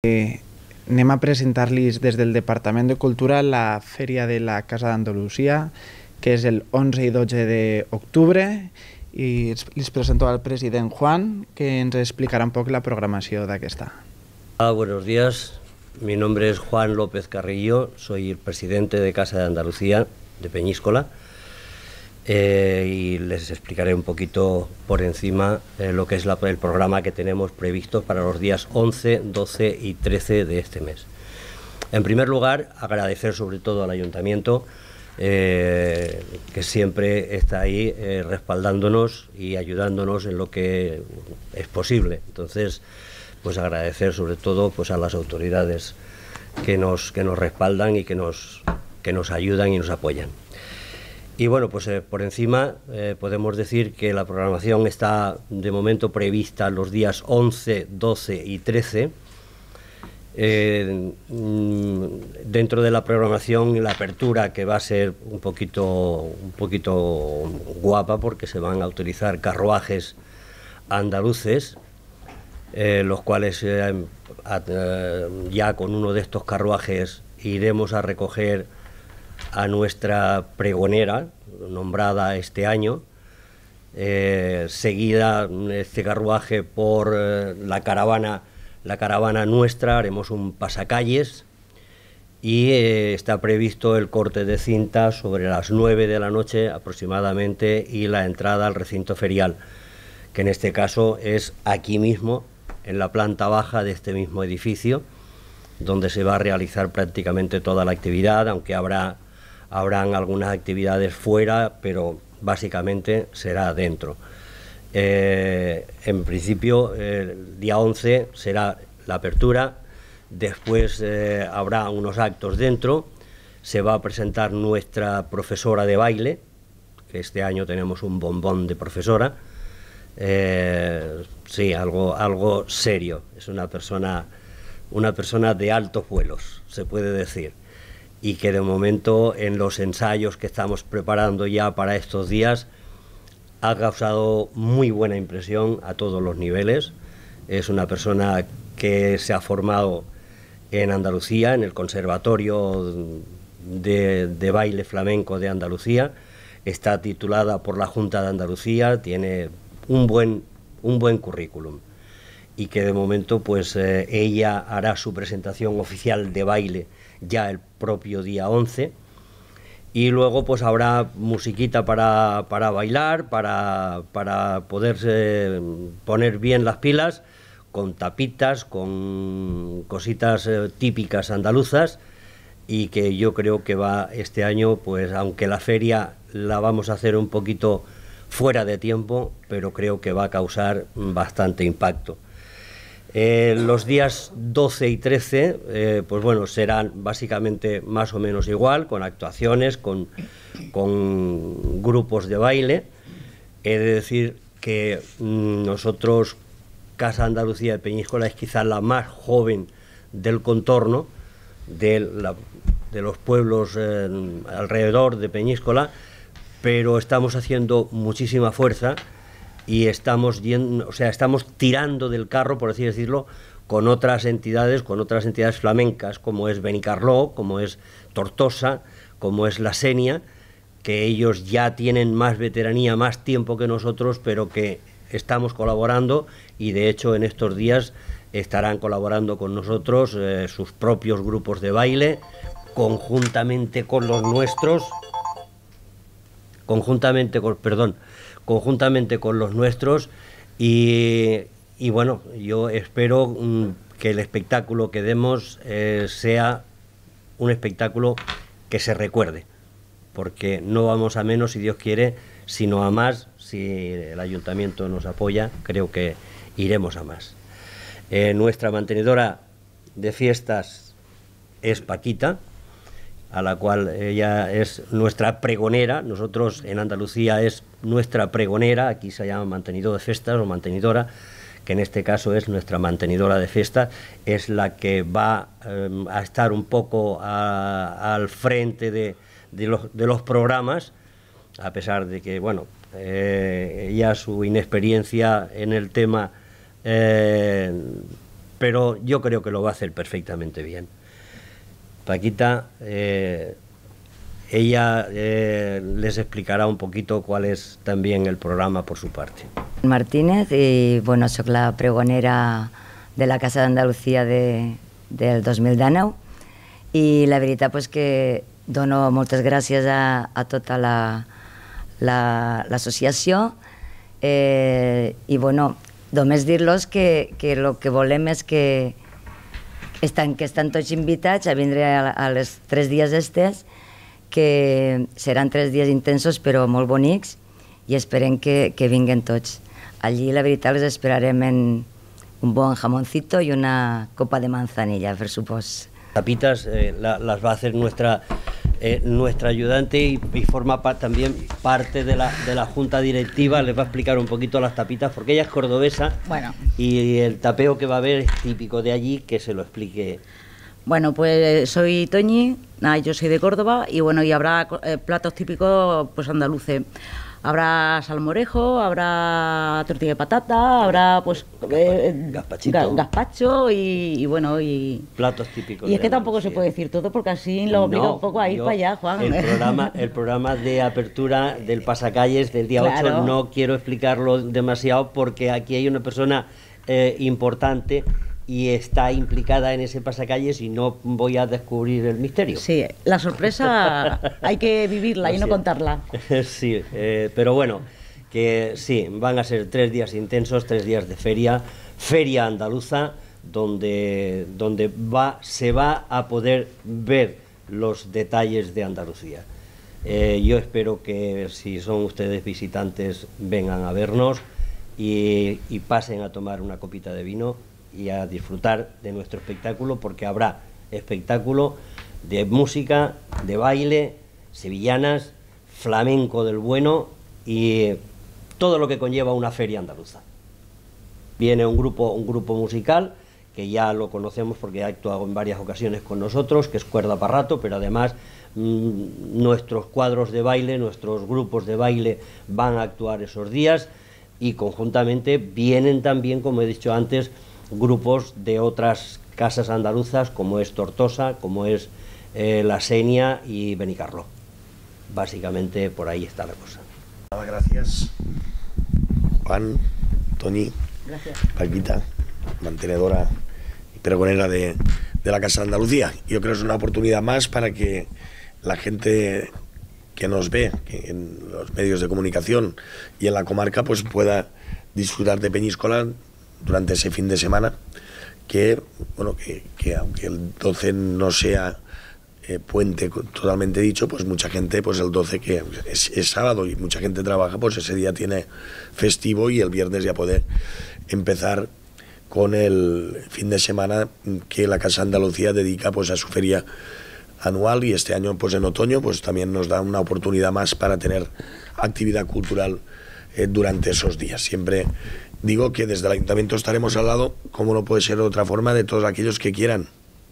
Anem a presentar-los des del Departament de Cultura la Fèria de la Casa d'Andalusia, que és el 11 i 12 d'octubre, i els presento al president Juan, que ens explicarà un poc la programació d'aquesta. Buenos días, mi nombre es Juan López Carrillo, soy el presidente de Casa de Andalucía de Peñíscola, y les explicaré un poquito por encima lo que es el programa que tenemos previsto para los días 11, 12 y 13 de este mes. En primer lugar, agradecer sobre todo al Ayuntamiento que siempre está ahí respaldándonos y ayudándonos en lo que es posible. Entonces, pues agradecer sobre todo pues a las autoridades que nos respaldan y que nos ayudan y nos apoyan. Y bueno, pues por encima podemos decir que la programación está de momento prevista los días 11, 12 y 13. Dentro de la programación y la apertura, que va a ser un poquito guapa, porque se van a utilizar carruajes andaluces, los cuales ya con uno de estos carruajes iremos a recoger a nuestra pregonera, nombrada este año, seguida este carruaje por la caravana nuestra, haremos un pasacalles y está previsto el corte de cinta sobre las 9 de la noche aproximadamente y la entrada al recinto ferial, que en este caso es aquí mismo, en la planta baja de este mismo edificio, donde se va a realizar prácticamente toda la actividad, aunque habrán algunas actividades fuera, pero básicamente será dentro. En principio, el día 11 será la apertura, después habrá unos actos dentro, se va a presentar nuestra profesora de baile, que este año tenemos un bombón de profesora, sí, algo serio, es una persona de altos vuelos, se puede decir, y que de momento en los ensayos que estamos preparando ya para estos días ha causado muy buena impresión a todos los niveles. Es una persona que se ha formado en Andalucía, en el Conservatorio de Baile Flamenco de Andalucía, está titulada por la Junta de Andalucía, tiene un buen currículum, y que de momento pues ella hará su presentación oficial de baile ya el propio día 11, y luego pues habrá musiquita para bailar, para poderse poner bien las pilas, con tapitas, con cositas típicas andaluzas, y que yo creo que va este año, pues aunque la feria la vamos a hacer un poquito fuera de tiempo, pero creo que va a causar bastante impacto. Los días 12 y 13, pues bueno, serán básicamente más o menos igual, con actuaciones, con grupos de baile. He de decir que nosotros, Casa Andalucía de Peñíscola, es quizás la más joven del contorno de los pueblos alrededor de Peñíscola, pero estamos haciendo muchísima fuerza y estamos tirando del carro, por así decirlo, con otras entidades flamencas, como es Benicarló, como es Tortosa, como es La Sénia, que ellos ya tienen más veteranía, más tiempo que nosotros, pero que estamos colaborando, y de hecho en estos días estarán colaborando con nosotros sus propios grupos de baile, conjuntamente con los nuestros, y bueno, yo espero que el espectáculo que demos sea un espectáculo que se recuerde, porque no vamos a menos, si Dios quiere, sino a más. Si el Ayuntamiento nos apoya, creo que iremos a más. Nuestra mantenedora de fiestas es Paquita, a la cual ella es nuestra pregonera. Nosotros en Andalucía es nuestra pregonera, aquí se llama mantenidor de fiestas o mantenidora, que en este caso es nuestra mantenidora de fiestas, es la que va a estar un poco al frente de los programas, a pesar de que, bueno, ya su inexperiencia en el tema pero yo creo que lo va a hacer perfectamente bien. Paquita, ella les explicará un poquito cuál es también el programa por su parte. Martínez, i bueno, soc la pregonera de la Casa d'Andalusia del 2019 i la veritat pues, que dono moltes gràcies a tota l'associació i bueno, només dir-los que el que volem és que estan tots invitats a vindre a les 3 dies estes, que seran 3 dies intensos però molt bonics i esperem que vinguen tots. Allí la veritat les esperarem en un bon jamoncito y una copa de manzanilla, por supuesto. Tapitas las va a hacer nuestra ayudante y forma también parte de la junta directiva. Les va a explicar un poquito las tapitas porque ella es cordobesa. Bueno. Y el tapeo que va a haber es típico de allí, que se lo explique. Bueno, pues soy Toñi, yo soy de Córdoba y bueno, y habrá platos típicos pues andaluces. Habrá salmorejo, habrá tortilla de patata, habrá pues gazpacho y bueno y platos típicos. Y es que tampoco se puede decir todo porque así lo obliga un poco a ir para allá, Juan. El programa de apertura del pasacalles del día 8 no quiero explicarlo demasiado porque aquí hay una persona importante y está implicada en ese pasacalles y no voy a descubrir el misterio. Sí, la sorpresa hay que vivirla y no contarla. Sí, pero bueno, que sí, van a ser 3 días intensos, 3 días de feria andaluza, donde se va a poder ver los detalles de Andalucía. Yo espero que si son ustedes visitantes vengan a vernos y pasen a tomar una copita de vino y a disfrutar de nuestro espectáculo, porque habrá espectáculo de música, de baile, sevillanas, flamenco del bueno y todo lo que conlleva una feria andaluza. Viene un grupo musical que ya lo conocemos porque ha actuado en varias ocasiones con nosotros, que es Cuerda para Rato, pero además nuestros cuadros de baile, nuestros grupos de baile van a actuar esos días y conjuntamente vienen también, como he dicho antes, grupos de otras casas andaluzas como es Tortosa, como es La Senia y Benicarló. Básicamente por ahí está la cosa. Gracias Juan, Toñi, gracias. Paquita, mantenedora y pregonera de la Casa de Andalucía. Yo creo que es una oportunidad más para que la gente que nos ve que en los medios de comunicación y en la comarca pues pueda disfrutar de Peñíscola durante ese fin de semana, que bueno, que aunque el 12 no sea puente totalmente dicho, pues mucha gente, pues el 12 que es sábado y mucha gente trabaja, pues ese día tiene festivo y el viernes ya puede empezar con el fin de semana que la Casa Andalucía dedica pues a su feria anual, y este año pues en otoño pues también nos da una oportunidad más para tener actividad cultural durante esos días. Siempre digo que desde el Ayuntamiento estaremos al lado, como no puede ser de otra forma, de todos aquellos que quieran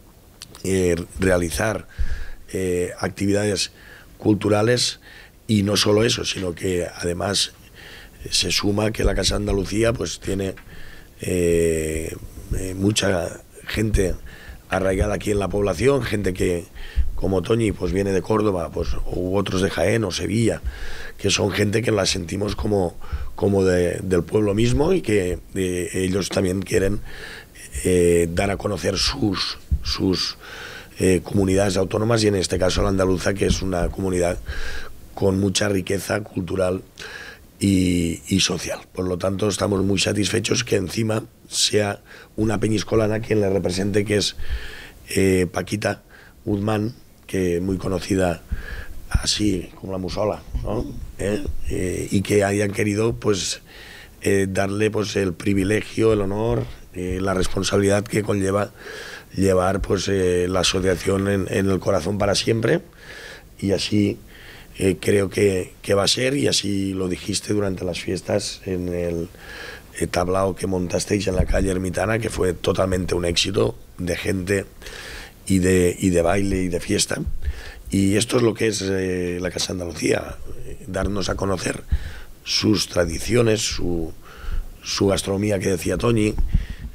realizar actividades culturales, y no solo eso, sino que además se suma que la Casa Andalucía pues tiene mucha gente arraigada aquí en la población, gente que como Toñi pues viene de Córdoba, pues, u otros de Jaén o Sevilla, que son gente que la sentimos como del pueblo mismo, y que ellos también quieren dar a conocer sus comunidades autónomas, y en este caso la andaluza, que es una comunidad con mucha riqueza cultural y social. Por lo tanto, estamos muy satisfechos que encima sea una peñiscolana quien le represente, que es Paquita Guzmán, que muy conocida así como la Musola, ¿no? Y que hayan querido pues darle pues el privilegio, el honor, la responsabilidad que conlleva llevar pues la asociación en el corazón para siempre, y así creo que va a ser, y así lo dijiste durante las fiestas en el tablao que montasteis en la calle Ermitana, que fue totalmente un éxito de gente y de baile y de fiesta. Y esto es lo que es la Casa Andalucía, darnos a conocer sus tradiciones, su gastronomía, que decía Toñi,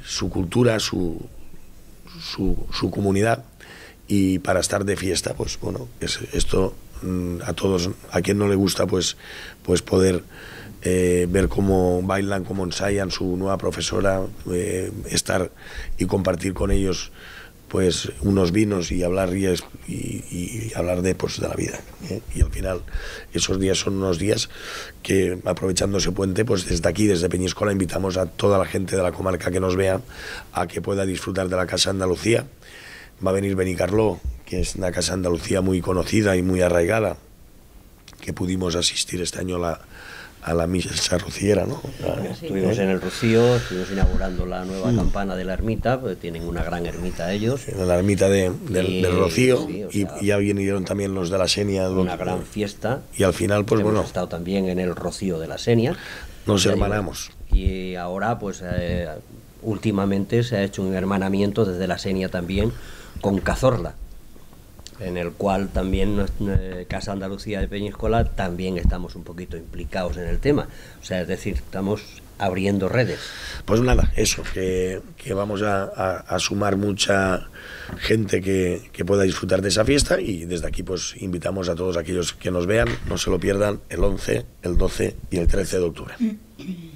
su cultura, su comunidad, y para estar de fiesta, pues bueno, esto a todos, a quien no le gusta, pues poder ver cómo bailan, cómo ensayan su nueva profesora, estar y compartir con ellos pues unos vinos y hablar y hablar de la vida, ¿eh? Y al final esos días son unos días que, aprovechando ese puente, pues desde aquí, desde Peñíscola, invitamos a toda la gente de la comarca que nos vea a que pueda disfrutar de la Casa Andalucía. Va a venir Benicarló, que es una Casa Andalucía muy conocida y muy arraigada, que pudimos asistir este año a la misa rociera, ¿no? Estuvimos en el Rocío, estuvimos inaugurando la nueva campana de la ermita, porque tienen una gran ermita ellos. En la ermita del Rocío, sí, y ya vinieron también los de la Senia. Una gran fiesta. Y al final, pues hemos estado también en el Rocío de la Senia. Nos hermanamos. Y ahora, pues últimamente se ha hecho un hermanamiento desde la Senia también con Cazorla, en el cual también Casa Andalucía de Peñíscola también estamos un poquito implicados en el tema. O sea, es decir, estamos abriendo redes. Pues nada, eso, que vamos a sumar mucha gente que pueda disfrutar de esa fiesta, y desde aquí pues invitamos a todos aquellos que nos vean, no se lo pierdan, el 11, el 12 y el 13 de octubre.